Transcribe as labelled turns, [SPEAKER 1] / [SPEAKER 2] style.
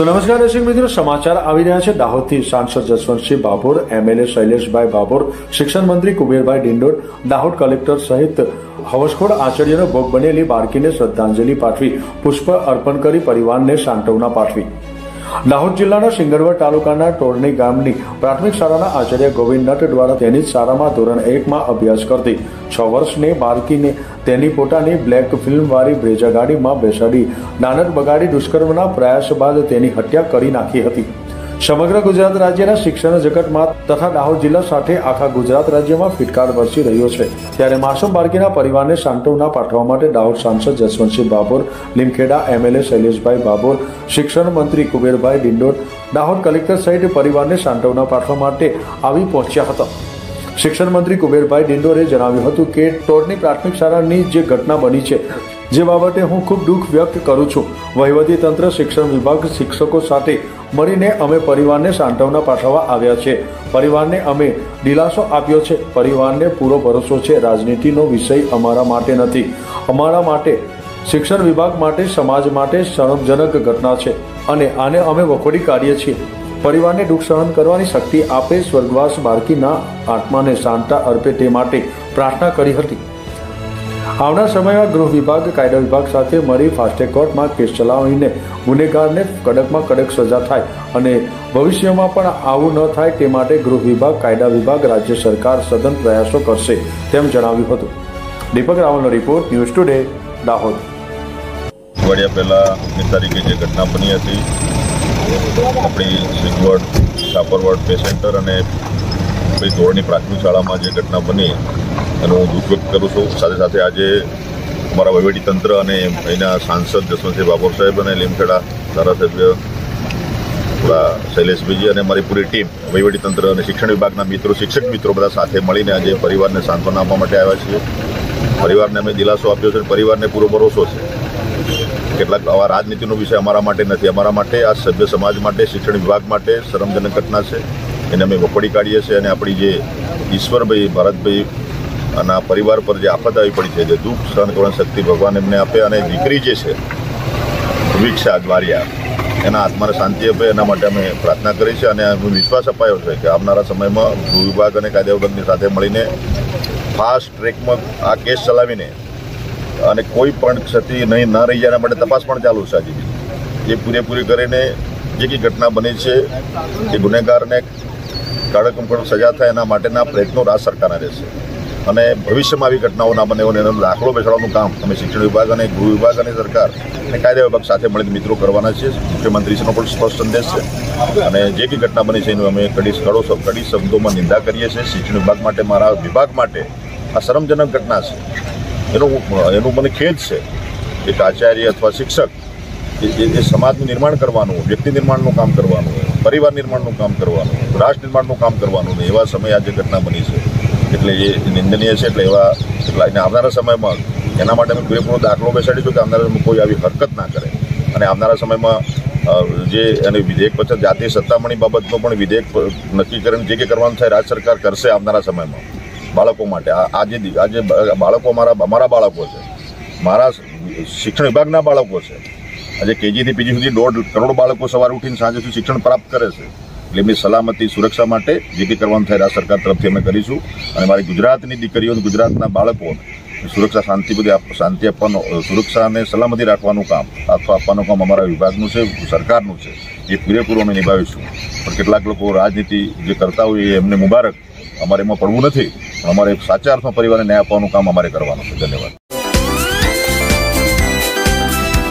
[SPEAKER 1] તો નમસ્કાર દર્શક મિત્રો, સમાચાર આવી રહ્યા છે દાહોદથી। સાંસદ જસવંતસિંહ ભાભોર, એમએલએ શૈલેષભાઈ ભાભોર, શિક્ષણ મંત્રી કુબેરભાઈ ડિંડોર, દાહોદ કલેક્ટર સહિત હવસખોર આચાર્યનો ભોગ બનેલી બાળકીને શ્રદ્ધાંજલિ પાઠવી પુષ્પ અર્પણ કરી પરિવારને સાંત્વના પાઠવી। દાહોદ જિલ્લાના સિંગરવડ તાલુકાના ટોરણી ગામની પ્રાથમિક શાળાના આચાર્ય ગોવિંદ નટ દ્વારા તેની શાળામાં ધોરણ 1માં અભ્યાસ કરતી 6 વર્ષની બાળકીને તેની પોતાની બ્લેક ફિલ્મવાળી બ્રેજા ગાડીમાં બેસાડી દાનત બગાડી દુષ્કર્મના પ્રયાસ બાદ તેની હત્યા કરી નાખી હતી। સમગ્ર ગુજરાત રાજ્યના શિક્ષણ જગતમાં તથા દાહોદ જિલ્લા સાથે આખા ગુજરાત રાજ્યમાં ફિટકાર વરસી રહ્યો છે, ત્યારે માસૂમ બાળકીના પરિવારને સાંત્વના પાઠવવા માટે દાહોદ સાંસદ જસવંતસિંહ ભાભોર, લીમખેડા એમએલએ શૈલેષભાઈ ભાભોર, શિક્ષણ મંત્રી કુબેરભાઈ ડિંડોર, દાહોદ કલેક્ટર સહિત પરિવારને સાંત્વના પાઠવવા માટે આવી પહોંચ્યા હતા। શિક્ષણ મંત્રી કુબેરભાઈ ડિંડોરે જણાવ્યું હતું કે ટોરની પ્રાથમિક શાળાની જે ઘટના બની છે, જે બાબતે હું ખૂબ દુઃખ વ્યક્ત કરું છું। વહીવટી તંત્ર, શિક્ષણ વિભાગ, શિક્ષકો સાથે મળીને અમે પરિવારને સાંત્વના પાઠવવા આવ્યા છે। પરિવારને અમે દિલાસો આપ્યો છે। પરિવારને પૂરો ભરોસો છે। રાજનીતિનો વિષય અમારા માટે નથી, અમારા માટે, શિક્ષણ વિભાગ માટે, સમાજ માટે શરમજનક ઘટના છે અને આને અમે વખોડી કાઢીએ છીએ। પરિવારને દુઃખ સહન કરવાની શક્તિ આપે, સ્વર્ગવાસ બાળકીના આત્માને શાંતા અર્પે તે માટે પ્રાર્થના કરી હતી। આવનાર સમયમાં ગૃહ વિભાગ, કાયદા વિભાગ સાથે મળી ફાસ્ટ કોર્ટમાં કેસ ચલાવીને ગુનેગારને કડકમાં કડક સજા થાય અને ભવિષ્યમાં પણ આવું ન થાય તે માટે ગૃહ વિભાગ, કાયદા વિભાગ, રાજ્ય સરકાર સઘન પ્રયાસો કરશે તેમ જણાવ્યું હતું। દીપક રાવલનો રિપોર્ટ, ન્યૂઝ ટુડે, દાહોદ।
[SPEAKER 2] અઠવાડિયા પહેલાંની તારીખે જે ઘટના બની હતી આપણી સિંગવડ, સાપરવડ પે સેન્ટર અને ધોરણી પ્રાથમિક શાળામાં જે ઘટના બની એનું હું દુઃખ વ્યક્ત કરું છું। સાથે સાથે આજે અમારા વહીવટી તંત્ર અને અહીંના સાંસદ જસવંતસિંહ ભાભોર સાહેબ અને લીમખેડા ધારાસભ્ય શૈલેષભાઈજી અને અમારી પૂરી ટીમ, વહીવટી તંત્ર અને શિક્ષણ વિભાગના મિત્રો, શિક્ષક મિત્રો બધા સાથે મળીને આજે પરિવારને સાંત્વના આપવા માટે આવ્યા છીએ। પરિવારને અમે દિલાસો આપ્યો છે, પરિવારને પૂરો ભરોસો છે। કેટલાક આવા રાજનીતિનો વિષય અમારા માટે નથી, અમારા માટે, આ સભ્ય સમાજ માટે, શિક્ષણ વિભાગ માટે શરમજનક ઘટના છે, એને અમે વખોડી કાઢીએ છીએ અને આપણી જે ઈશ્વરભાઈ, ભારતભાઈ અને આ પરિવાર પર જે આફત આવી પડી છે, જે દુઃખ સહન કરવાની શક્તિ ભગવાન એમને આપે અને દીકરી જે છે વિક્ષા દ્વારિયા, એના આત્માને શાંતિ આપે, એના માટે અમે પ્રાર્થના કરી છે અને વિશ્વાસ અપાયો છે કે આવનારા સમયમાં ગૃહ વિભાગ અને કાયદા વિભાગની સાથે મળીને ફાસ્ટ ટ્રેકમાં આ કેસ ચલાવીને અને કોઈ પણ ક્ષતિ નહીં ન રહી જાય એના માટે તપાસ પણ ચાલુ છે। હજી એ પૂરેપૂરી કરીને જે કંઈ ઘટના બની છે એ ગુનેગારને કડકમાં કડક સજા થાય એના માટેના પ્રયત્નો રાજ્ય સરકારના રહેશે અને ભવિષ્યમાં આવી ઘટનાઓ ના બને એનો દાખલો બેસાડવાનું કામ અમે શિક્ષણ વિભાગ અને ગૃહ વિભાગ અને સરકાર અને કાયદા વિભાગ સાથે મળીને મિત્રો કરવાના છીએ। મુખ્યમંત્રીશ્રીનો પણ સ્પષ્ટ સંદેશ છે અને જે કંઈ ઘટના બની છે એનું અમે કડી શબ્દોમાં નિંદા કરીએ છીએ। શિક્ષણ વિભાગ માટે, મારા વિભાગ માટે આ શરમજનક ઘટના છે, એનું મને ખેદ છે। એક આચાર્ય અથવા શિક્ષક એ સમાજનું નિર્માણ કરવાનું, વ્યક્તિ નિર્માણનું કામ કરવાનું, પરિવાર નિર્માણનું કામ કરવાનું, રાષ્ટ્ર નિર્માણનું કામ કરવાનું ને એવા સમયે આ જે ઘટના બની છે એટલે એ નિંદનીય છે। એટલે આવનારા સમયમાં એના માટે અમે પૂરેપૂરો દાખલો બેસાડીશું કે આવનારા સમયમાં કોઈ આવી હરકત ના કરે અને આવનારા સમયમાં જે અને વિધેયક પછી જાતીય સત્તામણી બાબતનો પણ વિધેયક નક્કી કરીને જે કંઈ કરવાનું થાય રાજ્ય સરકાર કરશે આવનારા સમયમાં બાળકો માટે। આજે બાળકો અમારા બાળકો છે, મારા શિક્ષણ વિભાગના બાળકો છે। આજે કેજીથી પીજી સુધી 1.5 કરોડ બાળકો સવારે ઉઠીને સાંજે સુધી શિક્ષણ પ્રાપ્ત કરે છે, એટલે એમની સલામતી, સુરક્ષા માટે જે કંઈ કરવાનું થાય રાજ્ય સરકાર તરફથી અમે કરીશું અને મારી ગુજરાતની દીકરીઓ, ગુજરાતના બાળકોને સુરક્ષા, શાંતિ આપવાનું, સુરક્ષા અને સલામતી રાખવાનું કામ, આપવાનું કામ અમારા વિભાગનું છે, સરકારનું છે, એ પૂરેપૂરું અમે નિભાવીશું। પણ કેટલાક લોકો રાજનીતિ જે કરતા હોય એમને મુબારક, અમારે એમાં પડવું નથી, અમારે સાચા અર્થમાં પરિવારને ન્યાય આપવાનું કામ અમારે કરવાનું છે। ધન્યવાદ।